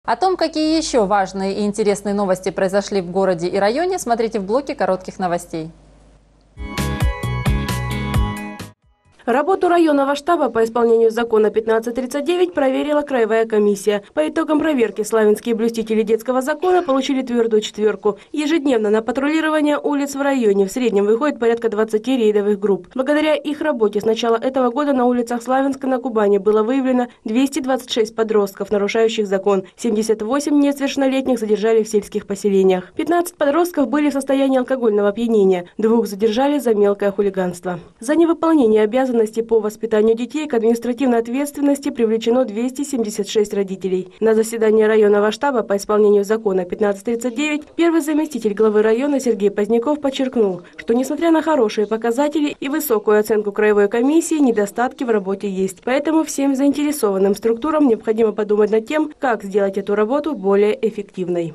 О том, какие еще важные и интересные новости произошли в городе и районе, смотрите в блоке коротких новостей. Работу районного штаба по исполнению закона 1539 проверила краевая комиссия. По итогам проверки славянские блюстители детского закона получили твердую четверку. Ежедневно на патрулирование улиц в районе в среднем выходит порядка 20 рейдовых групп. Благодаря их работе с начала этого года на улицах Славянска на Кубани было выявлено 226 подростков, нарушающих закон. 78 несовершеннолетних задержали в сельских поселениях. 15 подростков были в состоянии алкогольного опьянения. 2 задержали за мелкое хулиганство. За невыполнение обязанностей по воспитанию детей к административной ответственности привлечено 276 родителей. На заседании районного штаба по исполнению закона 1539 первый заместитель главы района Сергей Поздняков подчеркнул, что несмотря на хорошие показатели и высокую оценку краевой комиссии, недостатки в работе есть. Поэтому всем заинтересованным структурам необходимо подумать над тем, как сделать эту работу более эффективной.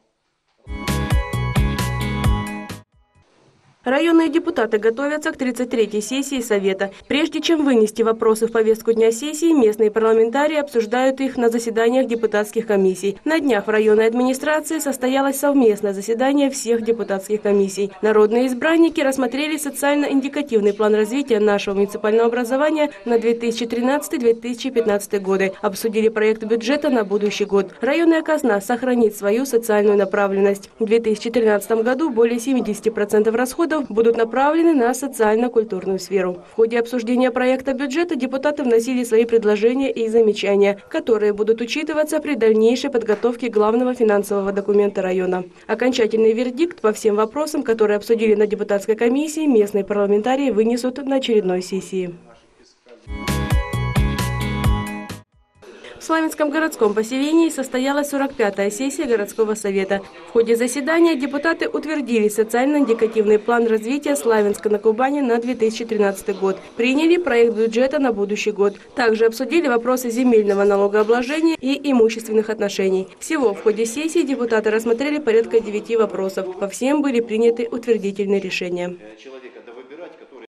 Районные депутаты готовятся к 33-й сессии Совета. Прежде чем вынести вопросы в повестку дня сессии, местные парламентарии обсуждают их на заседаниях депутатских комиссий. На днях в районной администрации состоялось совместное заседание всех депутатских комиссий. Народные избранники рассмотрели социально-индикативный план развития нашего муниципального образования на 2013-2015 годы. Обсудили проект бюджета на будущий год. Районная казна сохранит свою социальную направленность. В 2013 году более 70% расходов будут направлены на социально-культурную сферу. В ходе обсуждения проекта бюджета депутаты вносили свои предложения и замечания, которые будут учитываться при дальнейшей подготовке главного финансового документа района. Окончательный вердикт по всем вопросам, которые обсудили на депутатской комиссии, местные парламентарии вынесут на очередной сессии. В Славянском городском поселении состоялась 45-я сессия городского совета. В ходе заседания депутаты утвердили социально-индикативный план развития Славянска на Кубани на 2013 год. Приняли проект бюджета на будущий год. Также обсудили вопросы земельного налогообложения и имущественных отношений. Всего в ходе сессии депутаты рассмотрели порядка 9 вопросов. По всем были приняты утвердительные решения.